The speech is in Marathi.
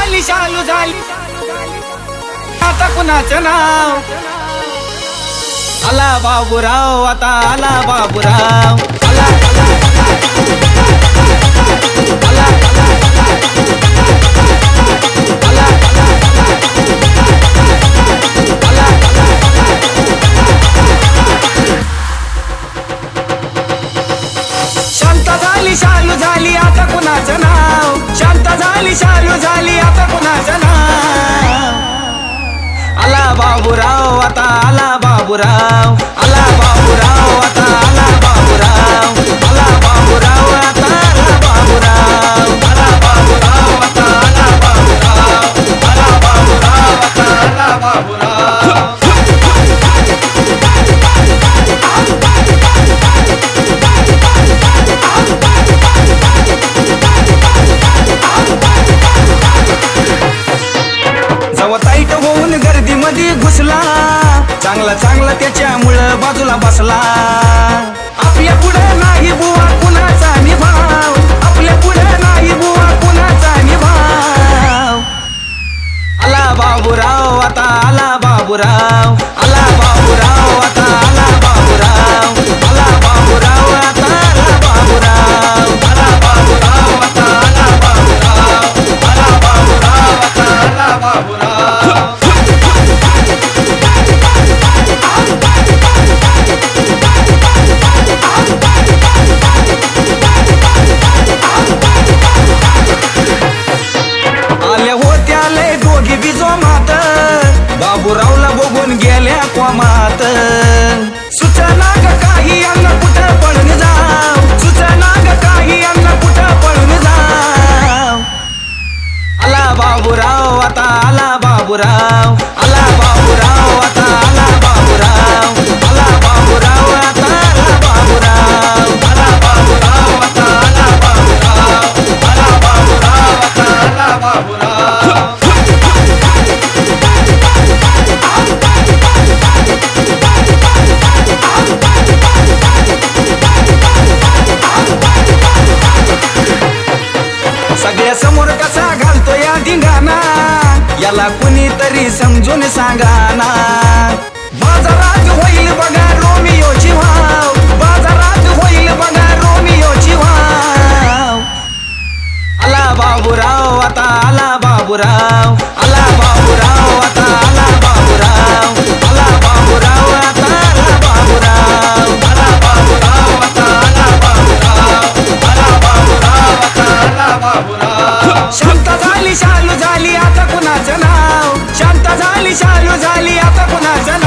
झाली शालू झाली आता कुणाचं नाव आला बाबूराव आता आला बाबूराव आला शांत झाली शालू झाली आता कुणाचं नाव शांत झाली शालू झाली आता कुणाचं नाव आला बाबूराव आता आला बाबूराव आला बाबूराव आता आला बाबूराव आला बाबूराव आता आला बाबूराव आला बाबूराव आता आला बाबूराव आला बाबूराव आता आला बाबूराव ताईट होऊन गर्दीमध्ये घुसला चांगला चांगला त्याच्यामुळं बाजूला बसला आपल्या पुढे नाही बुवा कुणाचा निभाव आपल्या पुढे नाही बुवा कुणाचा निभाव आला बाबूराव आता आला बाबूराव आला बाबूराव आता आला बाबूराव आला बाबूराव आता आला बाबूराव आला बाबूराव आता आला बाबूराव आला बाबूराव आता आला बाबूराव बाबूरावला बघून गेल्या कोमात सुचना ग काही अन्न कुठं पळून जाव सुचना ग काही अन्न कुठं पळून जाव आला बाबूराव आता आला बाबूराव आला बाबूराव आता आला बाबूराव आला बाबूराव आता आला बाबूराव आला बाबूराव आता आला बाबूराव आला बाबूराव आता आला बाबूराव सगळ्या समोर कसा घालतो या धिंगाणा याला कुणीतरी समजून सांगाना बाजारात होईल बघा रोमियोची वाव बाजारात होईल बघा रोमियोची वाव आला बाबूराव आता आला बाबूराव आला बाबूराव आता आला बाबूराव आला बाबूराव आता आला बाबूराव आला बाबूराव आता आला बाबूराव आला बाबूराव आता आला बाबूराव शांत झाली शालू झाली आता कुणाचं नाव शांत झाली शालू झाली आता कुणाचं नाव